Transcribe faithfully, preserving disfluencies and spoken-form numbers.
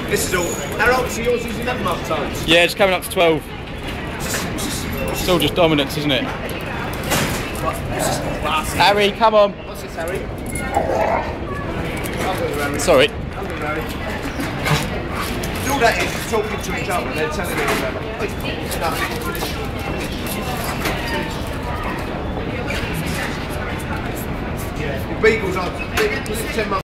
This is all. How old is yours using that month times? Yeah, it's coming up to twelve. It's all just dominance, isn't it? Harry, come on. What's this, Harry? Sorry. All that is is talking to each other and then telling each other. No, finish. Beagles are ten months.